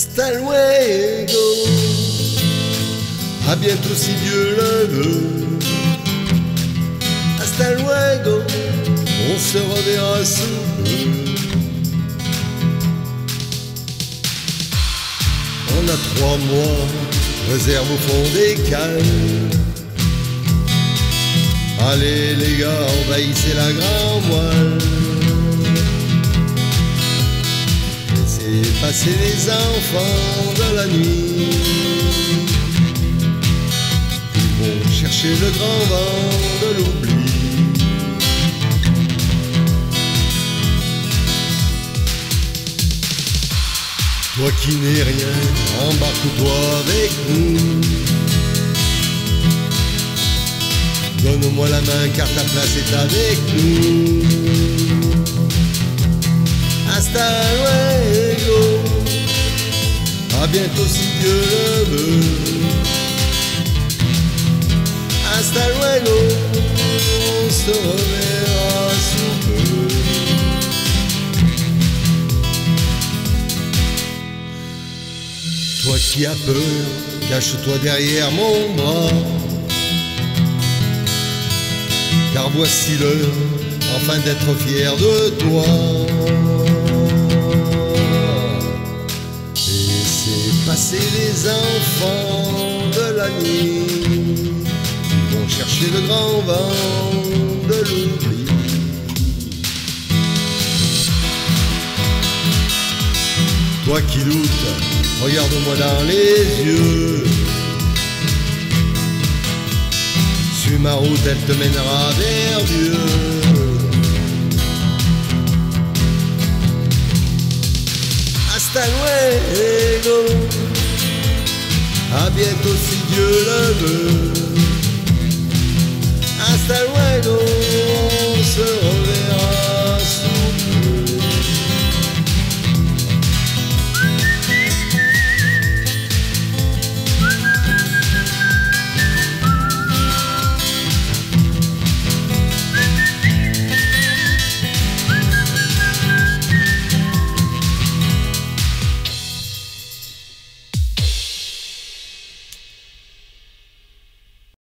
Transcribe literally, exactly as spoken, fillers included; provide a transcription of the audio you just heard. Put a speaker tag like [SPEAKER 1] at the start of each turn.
[SPEAKER 1] Hasta luego, à bientôt si Dieu le veut. Hasta luego, on se reverra sous peu. On a trois mois, réserve au fond des cales. Allez les gars, envahissez la grand voile. Laissez passer les enfants de la nuit. Ils vont chercher le grand vent de l'oubli. Toi qui n'es rien, embarque-toi avec nous. Donne-moi la main car ta place est avec nous. Hasta luego, à bientôt si Dieu le veut. Hasta luego, on se reverra sous peu. Toi qui as peur, cache-toi derrière mon bras. Car voici l'heure, enfin d'être fier de toi. Laissez passer les enfants de la nuit. Ils vont chercher le grand vent de l'oubli. Toi qui doutes, regarde-moi dans les yeux. Suis ma route, elle te mènera vers Dieu. Hasta luego, à bientôt si Dieu le veut.